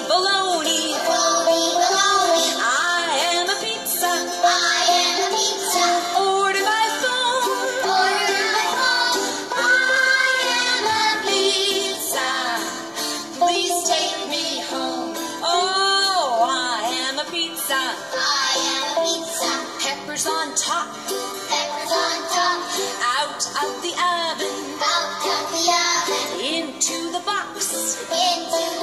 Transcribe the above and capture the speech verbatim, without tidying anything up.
bologna. Bologna, bologna. I am a pizza. I am a pizza. Order by phone. Order by phone. I am a Pizza. Please take me home. Oh, I am a pizza. I am a pizza. Peppers on top. Peppers on top. Out of the oven. Out of the oven. Into the box. Into